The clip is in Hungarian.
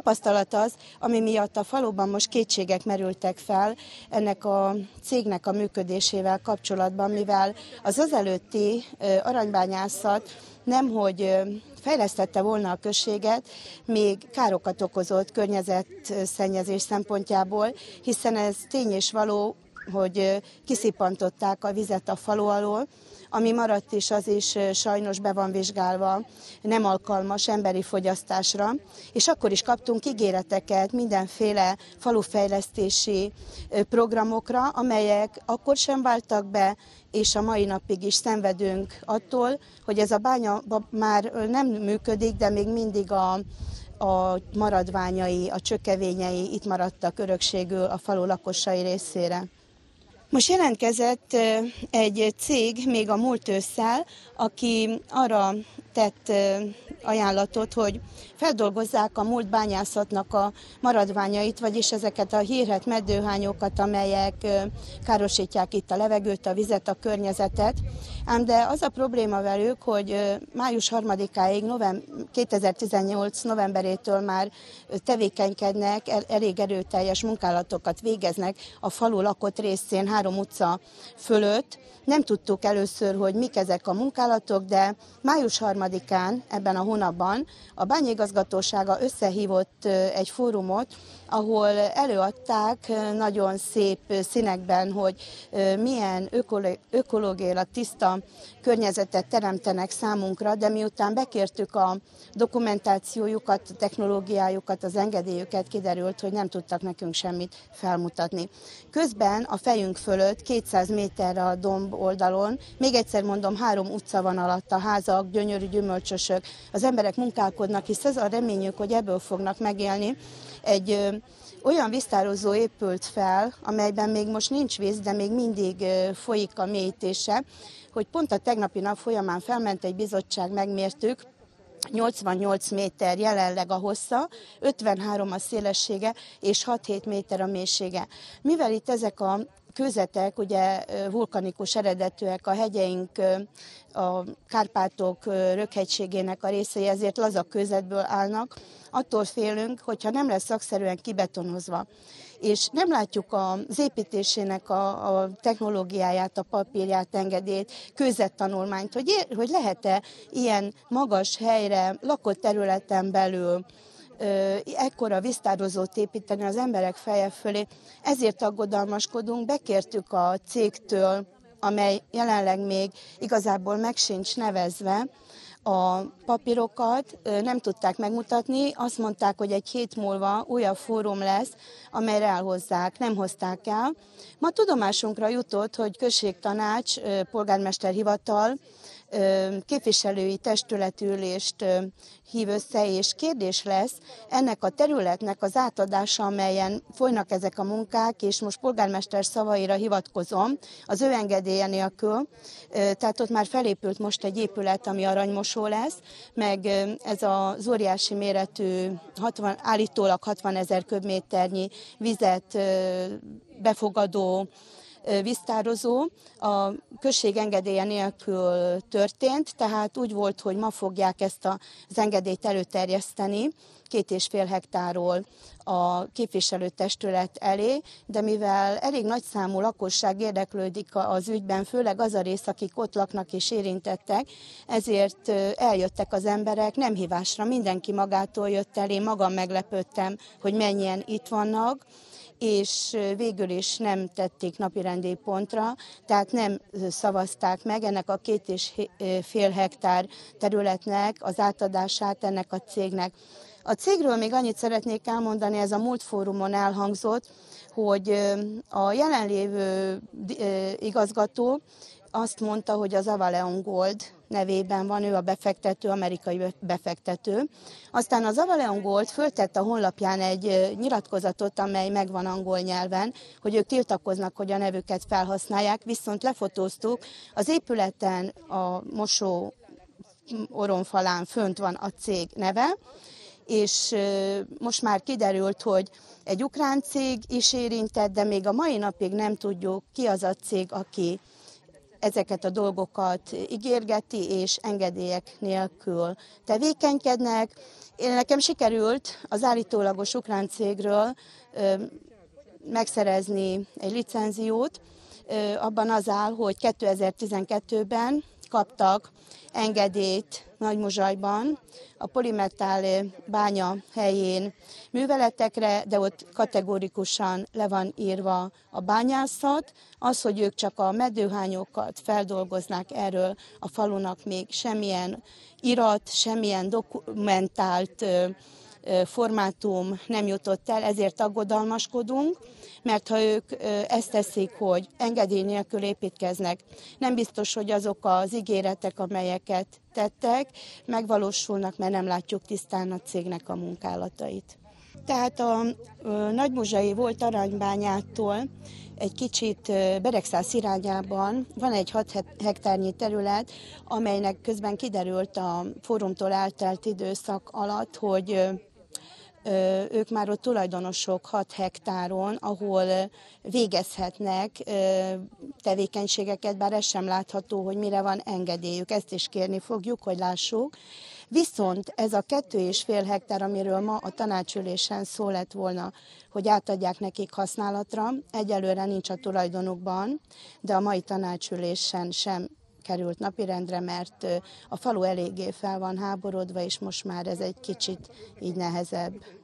tapasztalat az, ami miatt a faluban most kétségek merültek fel ennek a cégnek a működésével kapcsolatban, mivel az azelőtti aranybányászat nemhogy fejlesztette volna a községet, még károkat okozott környezetszennyezés szempontjából, hiszen ez tény és való, hogy kiszippantották a vizet a falu alól, ami maradt is, az is sajnos be van vizsgálva, nem alkalmas emberi fogyasztásra, és akkor is kaptunk ígéreteket mindenféle falufejlesztési programokra, amelyek akkor sem váltak be, és a mai napig is szenvedünk attól, hogy ez a bánya már nem működik, de még mindig a maradványai, a csökevényei itt maradtak örökségül a falu lakosai részére. Most jelentkezett egy cég még a múlt ősszel, aki arra tett ajánlatot, hogy feldolgozzák a múlt bányászatnak a maradványait, vagyis ezeket a hírhedt meddőhányokat, amelyek károsítják itt a levegőt, a vizet, a környezetet. Ám de az a probléma velük, hogy május 3-áig, 2018 novemberétől már tevékenykednek, elég erőteljes munkálatokat végeznek a falu lakott részén, 3 utca fölött. Nem tudtuk először, hogy mik ezek a munkálatok, de május 3-án ebben a hónapban a bányaigazgatósága összehívott egy fórumot, ahol előadták nagyon szép színekben, hogy milyen ökológiailag tiszta környezetet teremtenek számunkra, de miután bekértük a dokumentációjukat, a technológiájukat, az engedélyüket, kiderült, hogy nem tudtak nekünk semmit felmutatni. Közben a fejünk fölött 200 méterre a domb oldalon, még egyszer mondom, 3 utca van alatt, a házak, gyönyörű gyümölcsösök, az emberek munkálkodnak, hisz ez a reményük, hogy ebből fognak megélni. Egy olyan víztározó épült fel, amelyben még most nincs víz, de még mindig folyik a mélyítése, hogy pont a tegnapi nap folyamán felment egy bizottság, megmértük, 88 méter jelenleg a hossza, 53 a szélessége és 6-7 méter a mélysége. Mivel itt ezek a kőzetek, ugye vulkanikus eredetűek, a hegyeink, a Kárpátok röghegységének a részei, ezért laza kőzetből állnak, attól félünk, hogyha nem lesz szakszerűen kibetonozva, és nem látjuk az építésének a technológiáját, a papírját, engedélyt, kőzettanulmányt, hogy lehet-e ilyen magas helyre, lakott területen belül ekkora víztározót építeni az emberek feje fölé. Ezért aggodalmaskodunk, bekértük a cégtől, amely jelenleg még igazából meg sincs nevezve, a papírokat nem tudták megmutatni, azt mondták, hogy egy hét múlva újabb fórum lesz, amelyre elhozzák, nem hozták el. Ma tudomásunkra jutott, hogy községtanács, polgármesterhivatal, képviselői testületülést hív össze, és kérdés lesz ennek a területnek az átadása, amelyen folynak ezek a munkák, és most polgármester szavaira hivatkozom, az ő engedélye nélkül, tehát ott már felépült most egy épület, ami aranymosó lesz, meg ez az óriási méretű, állítólag 60 000 köbméternyi vizet befogadó víztározó a község engedélye nélkül történt, tehát úgy volt, hogy ma fogják ezt az engedélyt előterjeszteni 2,5 hektárról a képviselőtestület elé, de mivel elég nagyszámú lakosság érdeklődik az ügyben, főleg az a rész, akik ott laknak és érintettek, ezért eljöttek az emberek, nem hívásra, mindenki magától jött el, én magam meglepődtem, hogy mennyien itt vannak, és végül is nem tették napirendi pontra, tehát nem szavazták meg ennek a 2,5 hektár területnek az átadását ennek a cégnek. A cégről még annyit szeretnék elmondani, ez a múlt fórumon elhangzott, hogy a jelenlévő igazgató azt mondta, hogy az Avaleon Gold nevében van, ő a befektető, amerikai befektető. Aztán az Avaleon Gold föltett a honlapján egy nyilatkozatot, amely megvan angol nyelven, hogy ők tiltakoznak, hogy a nevüket felhasználják, viszont lefotóztuk, az épületen a mosó oromfalán fönt van a cég neve, és most már kiderült, hogy egy ukrán cég is érintett, de még a mai napig nem tudjuk, ki az a cég, aki ezeket a dolgokat ígérgeti, és engedélyek nélkül tevékenykednek. Nekem sikerült az állítólagos ukrán cégről megszerezni egy licenziót. Abban az áll, hogy 2012-ben kaptak engedélyt Nagymuzsajban a polimetál bánya helyén műveletekre, de ott kategórikusan le van írva a bányászat. Az, hogy ők csak a medőhányokat feldolgoznák, erről a falunak még semmilyen irat, semmilyen dokumentált formátum nem jutott el, ezért aggodalmaskodunk, mert ha ők ezt teszik, hogy engedély nélkül építkeznek, nem biztos, hogy azok az ígéretek, amelyeket tettek, megvalósulnak, mert nem látjuk tisztán a cégnek a munkálatait. Tehát a nagymuzsai volt aranybányától egy kicsit Beregszász irányában van egy 6 hektárnyi terület, amelynek közben kiderült a fórumtól eltelt időszak alatt, hogy ők már ott tulajdonosok 6 hektáron, ahol végezhetnek tevékenységeket, bár ez sem látható, hogy mire van engedélyük. Ezt is kérni fogjuk, hogy lássuk. Viszont ez a 2,5 hektár, amiről ma a tanácsülésen szó lett volna, hogy átadják nekik használatra, egyelőre nincs a tulajdonukban, de a mai tanácsülésen sem került napirendre, mert a falu eléggé fel van háborodva, és most már ez egy kicsit így nehezebb.